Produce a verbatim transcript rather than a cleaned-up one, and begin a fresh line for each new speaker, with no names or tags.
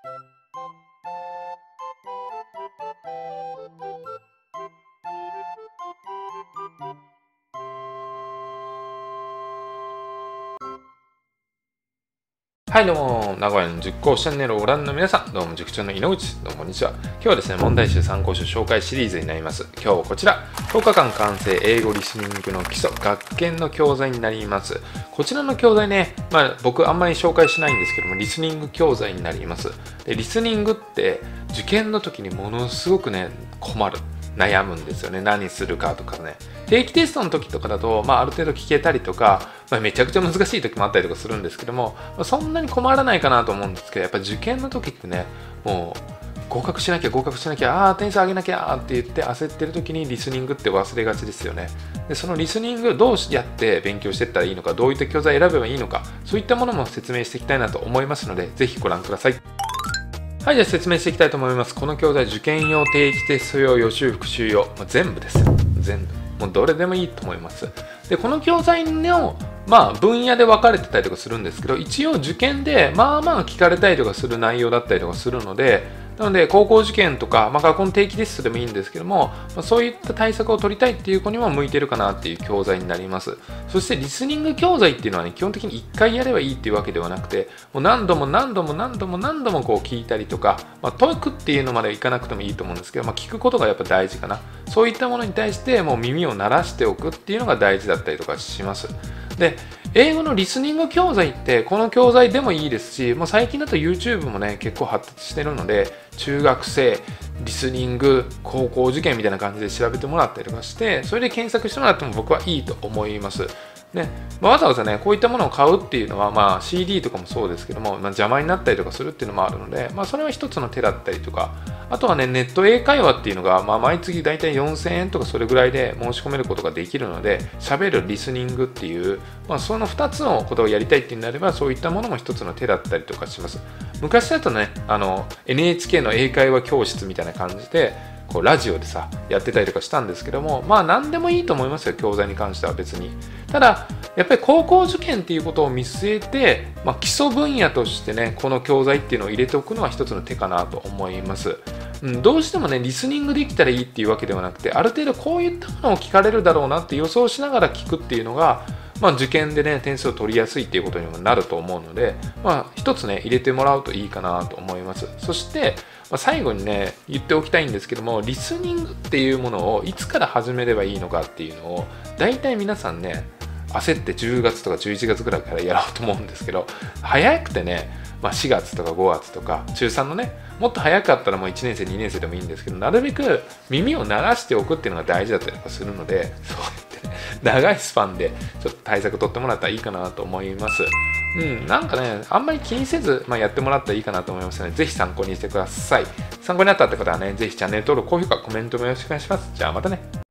はい、どうも、名古屋の塾講チャンネルをご覧の皆さん、どうも塾長の井上口、どうもこんにちは。今日はですね、問題集参考書紹介シリーズになります。今日はこちら、とおかかん完成英語リスニングの基礎、学研の教材になります。こちらの教材ね、まあ僕あんまり紹介しないんですけども、リスニング教材になります。で、リスニングって受験の時にものすごくね、困る。悩むんですよね。何するかとかね。定期テストの時とかだと、まあ、ある程度聞けたりとか、まあ、めちゃくちゃ難しい時もあったりとかするんですけども、まあ、そんなに困らないかなと思うんですけど、やっぱ受験の時ってね、もう合格しなきゃ合格しなきゃ、ああ、点数上げなきゃって言って焦ってる時にリスニングって忘れがちですよね。で、そのリスニングどうやって勉強していったらいいのか、どういった教材選べばいいのか、そういったものも説明していきたいなと思いますので、ぜひご覧ください。はい、じゃあ説明していきたいと思います。この教材、受験用、定期テスト用、予習復習用、まあ、全部ですよ。全部。もうどれでもいいと思います。で、この教材の、まあ、分野で分かれてたりとかするんですけど、一応受験で、まあまあ聞かれたりとかする内容だったりとかするので、なので、高校受験とか、まあ、学校の定期テストでもいいんですけども、まあ、そういった対策を取りたいっていう子にも向いてるかなっていう教材になります。そして、リスニング教材っていうのはね、基本的にいっかいやればいいっていうわけではなくて、もう何度も何度も何度も何度もこう聞いたりとか、まあ、解くっていうのまではいかなくてもいいと思うんですけど、まあ、聞くことがやっぱ大事かな。そういったものに対して、もう耳を鳴らしておくっていうのが大事だったりとかします。で、英語のリスニング教材ってこの教材でもいいですし、もう最近だと YouTube もね結構発達してるので、中学生リスニング高校受験みたいな感じで調べてもらったりとかして、それで検索してもらっても僕はいいと思いますね。まあ、わざわざねこういったものを買うっていうのは、まあ シーディー とかもそうですけども、まあ、邪魔になったりとかするっていうのもあるので、まあ、それは一つの手だったりとか、あとはねネット英会話っていうのが、まあ、毎月だいたいよんせんえんとかそれぐらいで申し込めることができるので、喋るリスニングっていう、まあ、そのふたつのことをやりたいってなれば、そういったものも一つの手だったりとかします。昔だとねあの エヌエイチケー の英会話教室みたいな感じでこうラジオでさやってたりとかしたんですけども、まあ何でもいいと思いますよ、教材に関しては別に。ただやっぱり高校受験っていうことを見据えて、まあ、基礎分野としてねこの教材っていうのを入れておくのは一つの手かなと思います。うん、どうしてもねリスニングできたらいいっていうわけではなくて、ある程度こういったものを聞かれるだろうなって予想しながら聞くっていうのが、まあ、受験でね点数を取りやすいっていうことにもなると思うので、まあ、一つね入れてもらうといいかなと思います。そしてまあ、最後にね言っておきたいんですけども、リスニングっていうものをいつから始めればいいのかっていうのを大体皆さんね焦ってじゅうがつとかじゅういちがつぐらいからやろうと思うんですけど、早くてね、まあ、しがつとかごがつとか中さんのねもっと早かったらもういちねん生にねん生でもいいんですけど、なるべく耳を鳴らしておくっていうのが大事だったりとかするので、そうやってね長いスパンでちょっと対策取ってもらったらいいかなと思います。うん、なんかね、あんまり気にせず、まあ、やってもらったらいいかなと思いますので、ぜひ参考にしてください。参考になったって方はね、ぜひチャンネル登録、高評価、コメントもよろしくお願いします。じゃあまたね。